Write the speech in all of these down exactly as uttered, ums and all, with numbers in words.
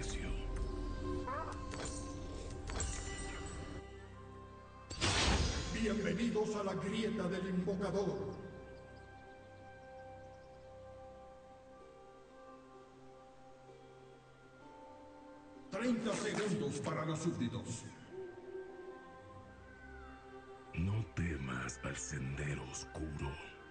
precio. Bienvenidos a la grieta del invocador. treinta segundos para los súbditos. No temas al sendero oscuro.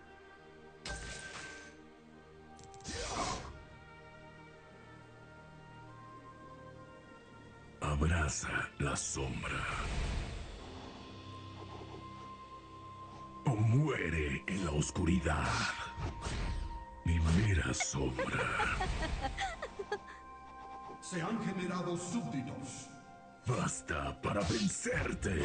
Abraza la sombra. O muere en la oscuridad. Mi mera sombra. Se han generado súbditos. Basta para vencerte.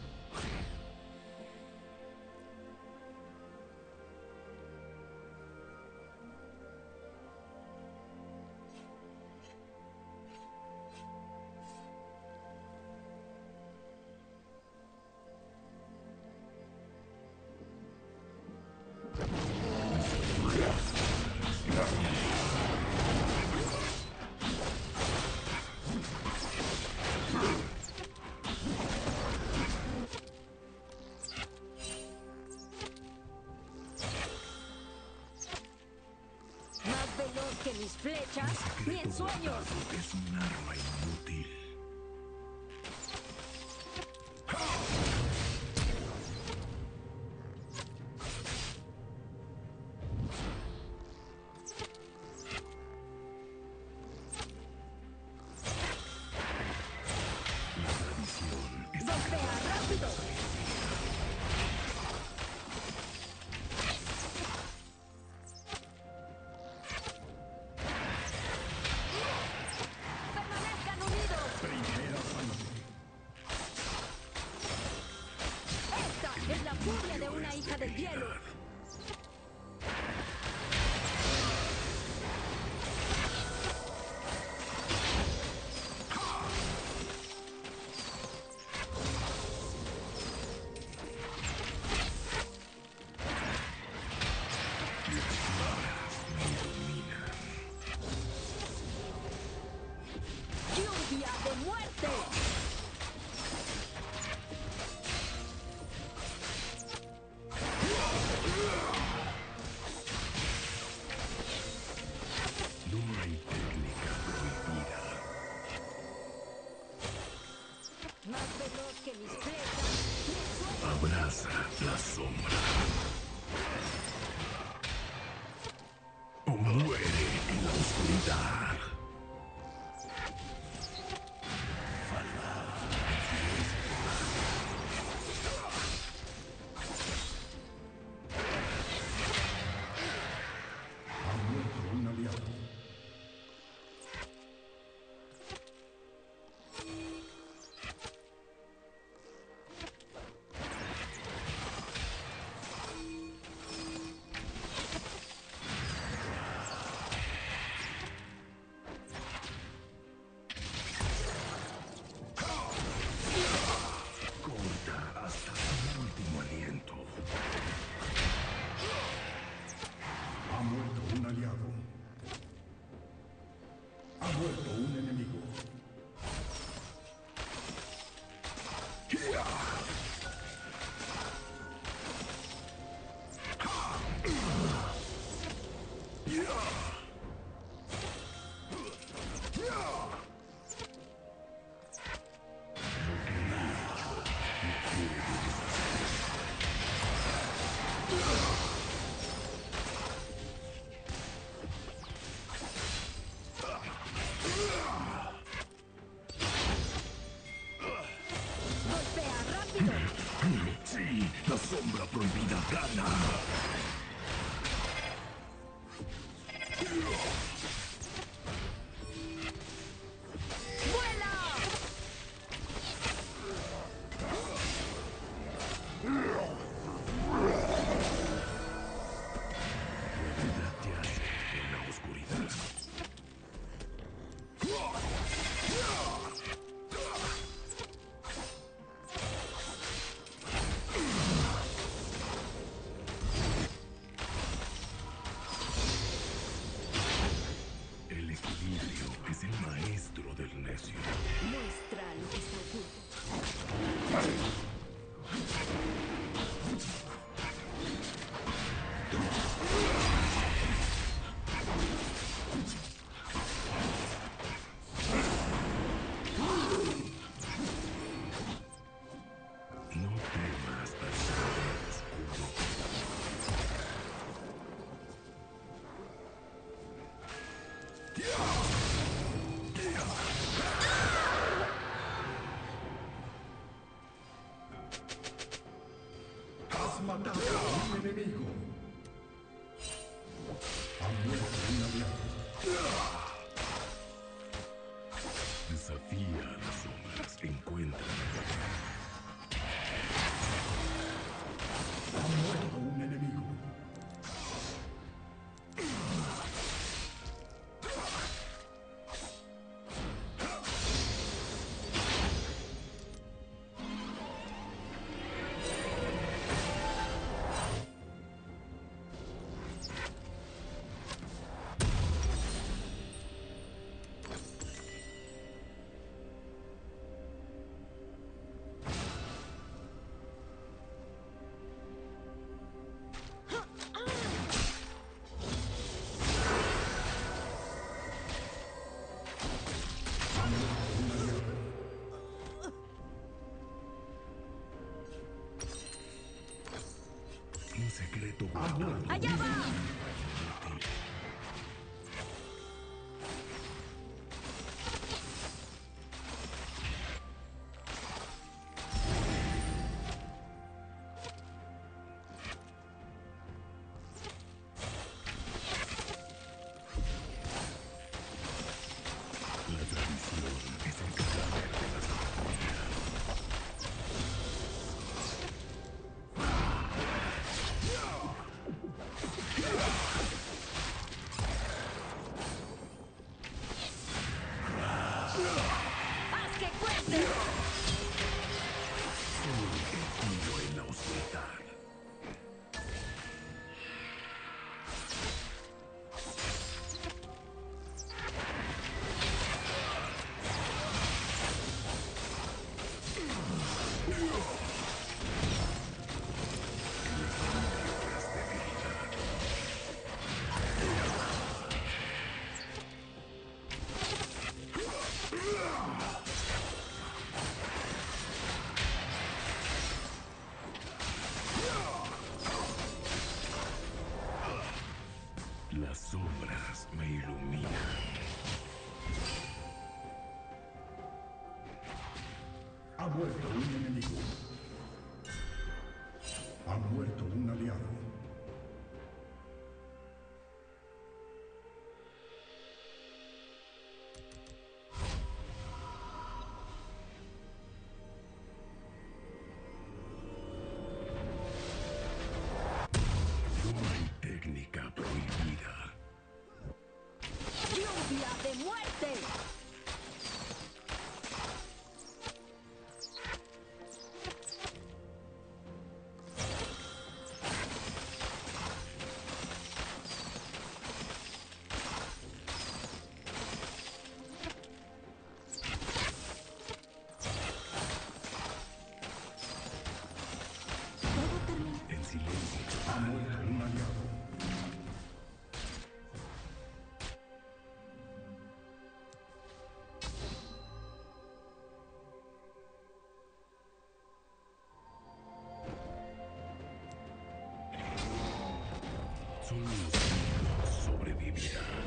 Que mis flechas, ni en sueños. Es un arma inútil. La tradición es ¡Golpea rápido! Es la furia de una hija del hielo. ¡Lluvia de muerte! No hay técnica prohibida. Más veloz que mis flechas. Abraza la sombra. O muere en la oscuridad. Ha muerto un aliado. Corta hasta su último aliento. Ha muerto un aliado. Ha muerto un enemigo. ¡Golpea rápido! Sí, la sombra prohibida gana. ¡Vuela! Te hace en la oscuridad. matado a un enemigo. Ha muerto un aliado. Desafía a las sombras. Encuentra la pelea. Ha muerto un enemigo. Un secreto guardado. ¡Allá va! La tradición es el cadáver de la sabiduría. ¡Haz que cuente! Soy el tiro en la oscuridad. Las sombras me iluminan. Ha muerto un enemigo. Ha muerto un aliado. No hay técnica prohibida. ¡Lluvia de muerte! Todo termina. En silencio. Ha muerto un aliado. Solo los vivos sobrevivirán.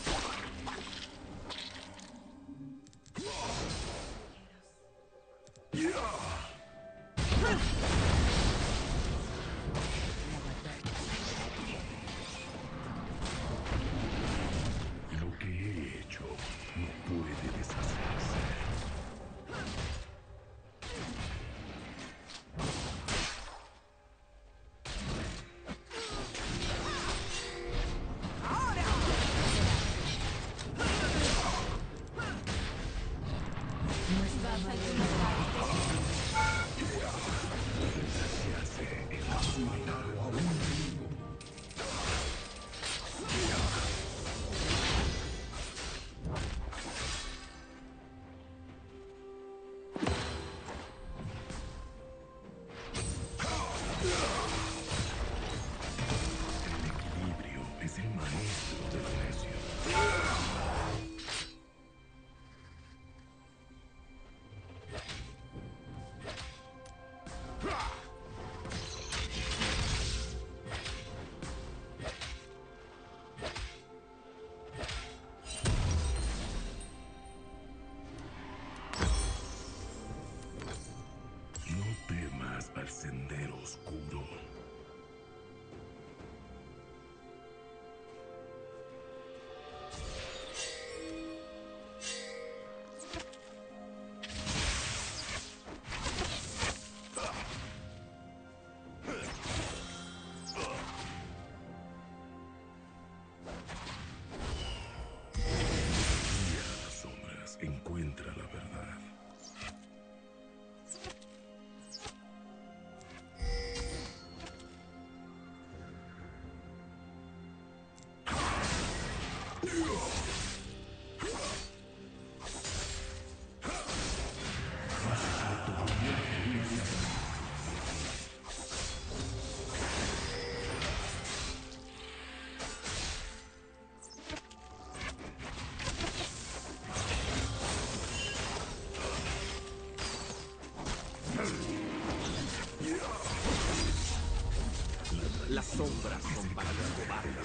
Lo que he hecho no puede deshacerse. ¿Vas a ignorarte? Saciarse en la Has oscuridad. matado a un enemigo. El equilibrio es el maestro de los necios. encuentra la verdad. Las sombras son para los cobardes.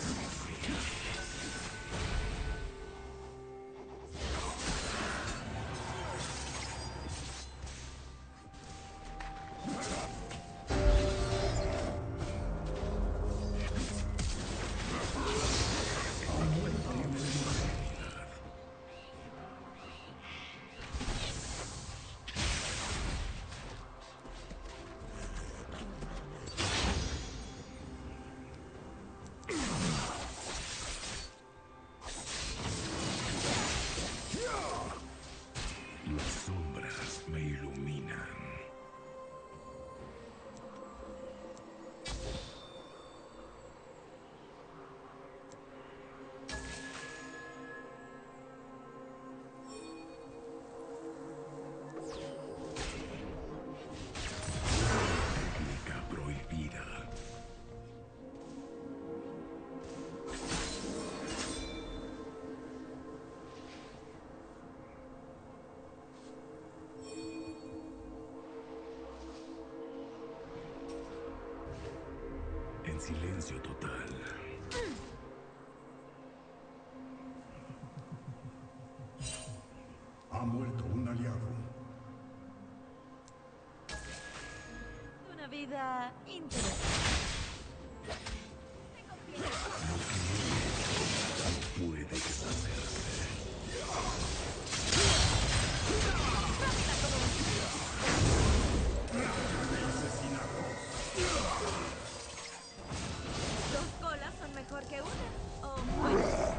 Las sombras me iluminan. Técnica prohibida. En silencio total. Ha muerto un aliado. Una vida interesante. Puede deshacerse. Dos colas son mejor que una. O muy bien.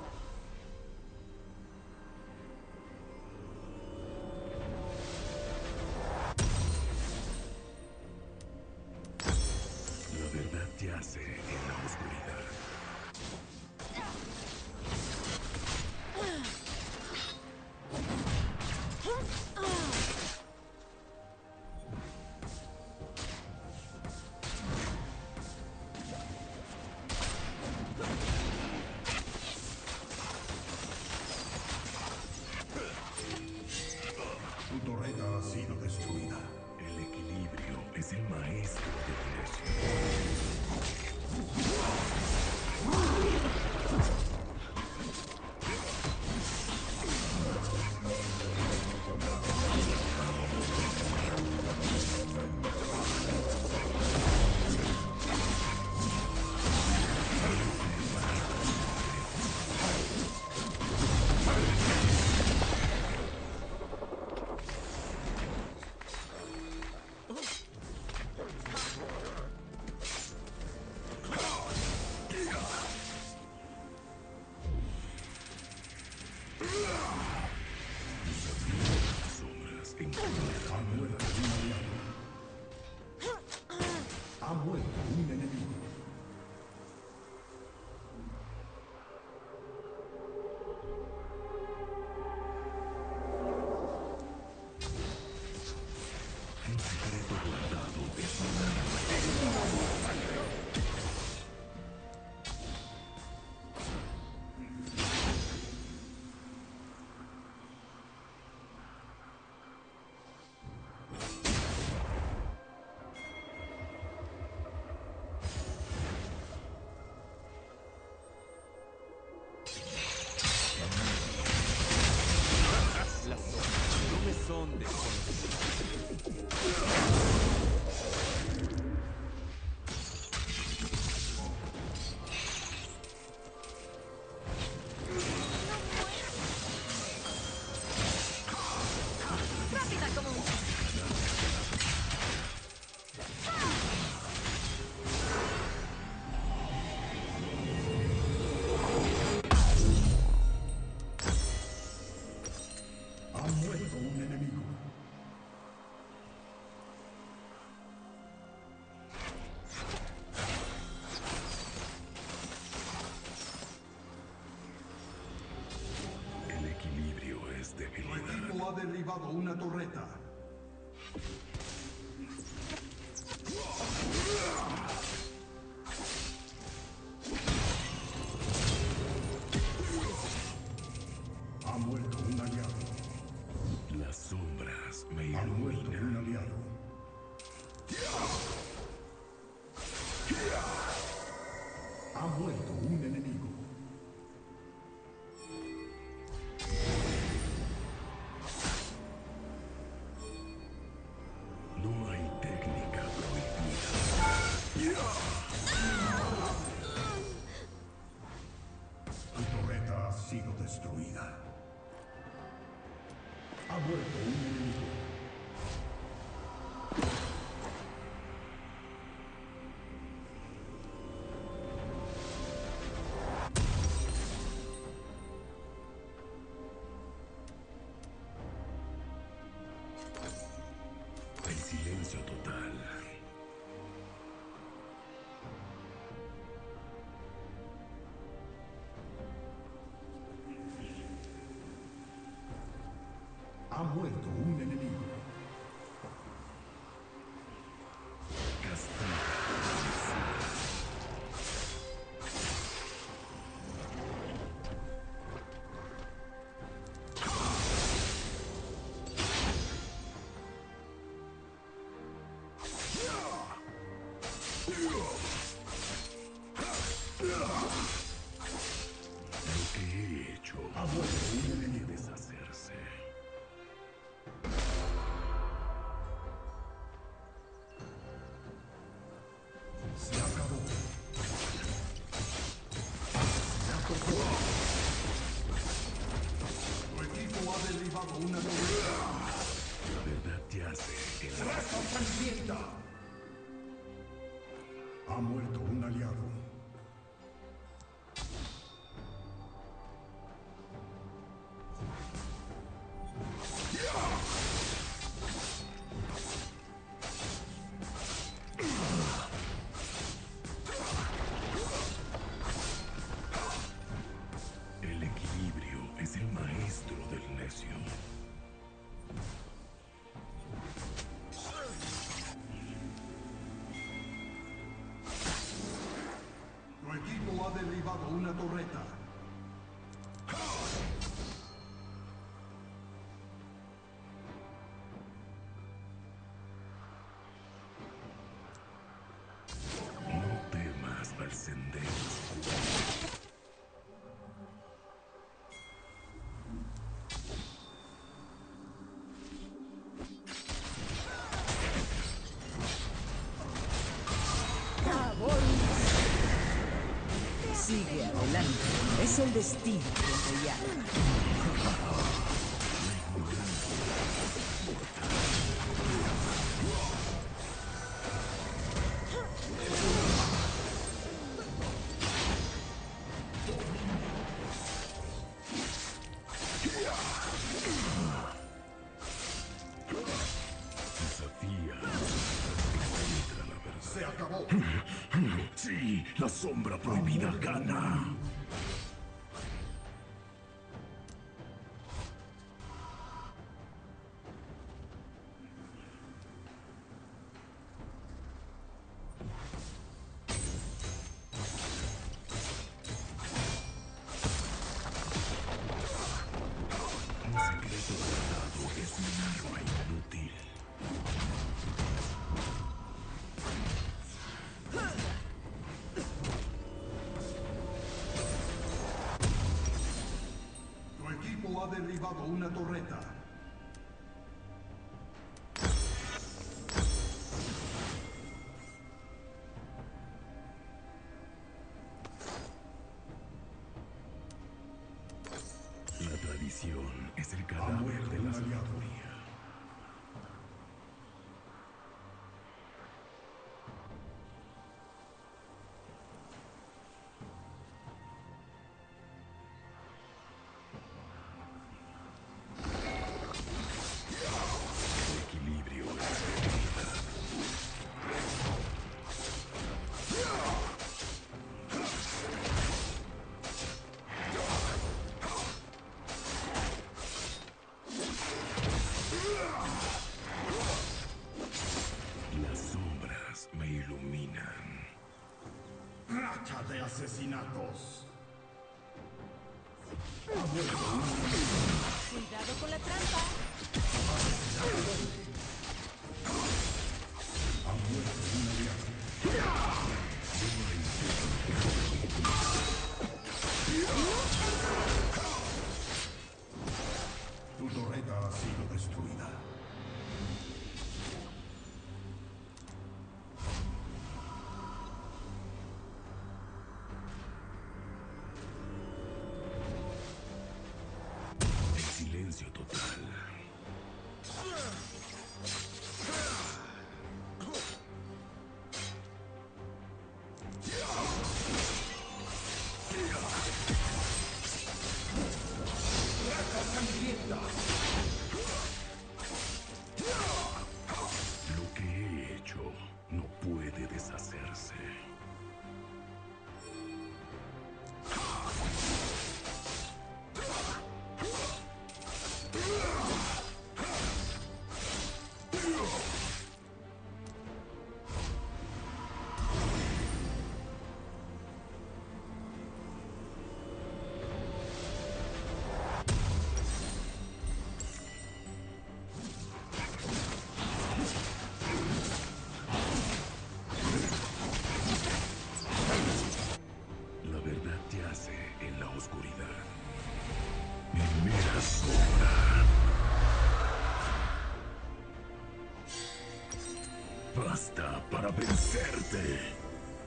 La verdad yace en la oscuridad. Tu torreta ha sido destruida. El equilibrio es el maestro del necio. Las sombras encuentran Ha la muerto verdad. un aliado. Ha muerto un enemigo. Un secreto guardado es un arma. Ha muerto un enemigo. El equilibrio es Tu debilidad. equipo ha derribado una torreta. Ha muerto un aliado. Las sombras me Ha muerto un iluminan. aliado. Ha muerto un enemigo. No hay técnica prohibida. Tu torreta ha sido destruida. Ha muerto un enemigo. El silencio total. Ha muerto un enemigo. Castiga. Lo que he hecho Ha muerto un debe enemigo. deshacerse. Se acabó. Se acabó. Tu equipo ha derribado una torreta. La verdad yace en la ¡Raza sangrienta! Ha muerto un aliado. El equilibrio es el maestro del necio. Tu equipo ha derribado una torreta. No temas al sendero oscuro. Sigue adelante. Es el destino que te llama. Desafía. Encuentra la verdad. Se acabó. Sí, la sombra prohibida gana. Un secreto guardado es un arma inútil. Tu equipo ha derribado una torreta. La tradición es el Ha cadáver muerto de un la aliado. sabiduría. Asesinatos. Cuidado con la trampa. Tu torreta ha sido destruida. En silencio total. Lo que he hecho no puede deshacerse. La verdad yace en la oscuridad. En mera sombra. Basta para vencerte.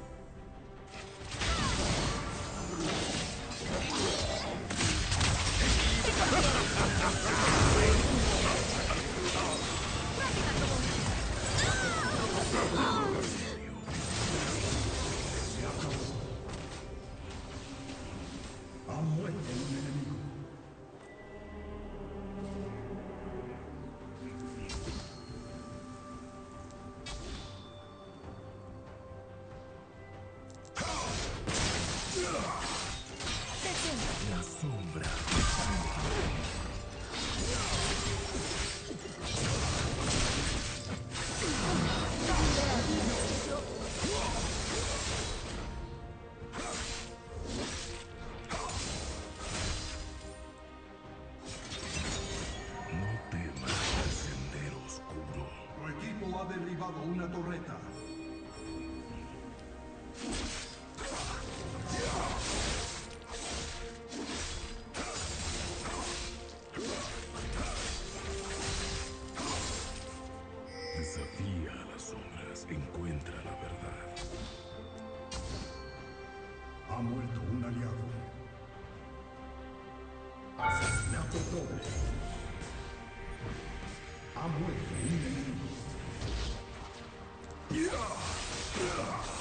Ha muerto un enemigo. La sombra. No temas el sendero oscuro. Tu equipo ha derribado una torreta. Desafía a las sombras, encuentra la verdad. Ha muerto un aliado. Asesinato doble. Ha muerto un enemigo.